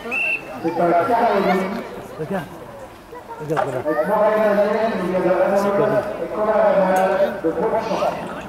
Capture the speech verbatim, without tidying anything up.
C'est un carré. Regarde. Regarde, voilà. Avec Montréal, il y a le C'est quoi, et Colin de Prochon.